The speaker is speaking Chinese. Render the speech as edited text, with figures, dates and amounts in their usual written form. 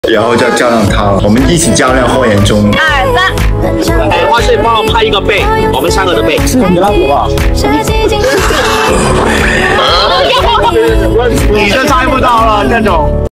然后就较量他了，我们一起较量后眼中。 2、3。 哎，花絮帮我拍一个背，我们3个的背。 是你拉我吧？ 你就猜不到了这种。